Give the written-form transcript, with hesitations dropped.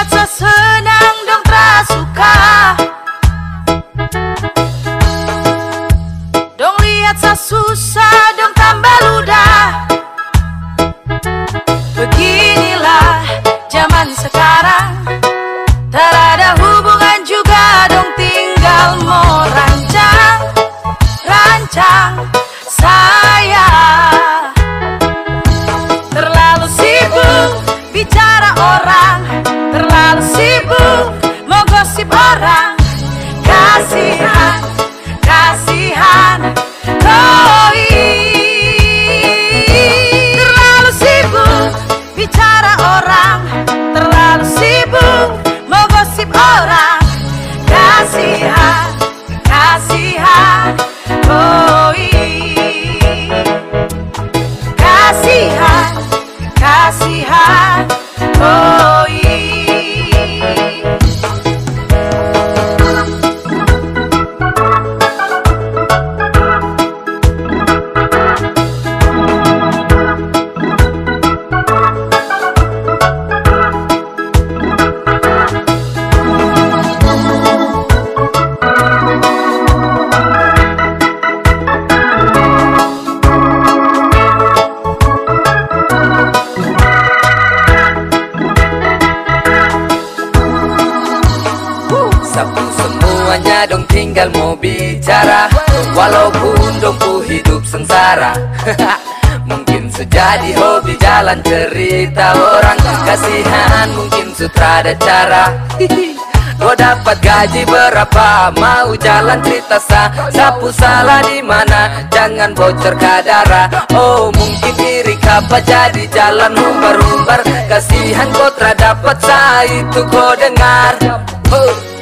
lihat saya senang dong terasuka, dong lihat saya susah dong tambah ludah. Beginilah zaman sekarang, terada hubungan juga dong tinggal mau rancang. Saya terlalu sibuk bicara orang, terlalu sibuk mau gosip orang. Kasihan, koi. Terlalu sibuk bicara orang, terlalu sibuk mau gosip orang. Kasihan, koi. Kasihan, koi. Sapu semuanya dong tinggal mau bicara, walaupun dong ku hidup sengsara. Mungkin sejadi hobi jalan cerita orang, kasihan mungkin sutrada cara. Gua dapat gaji berapa, mau jalan cerita sapu salah di mana, jangan bocor kadara. Oh mungkin diri kapa jadi jalan humbar-humbar, kasihan kau dapat saya itu kau dengar.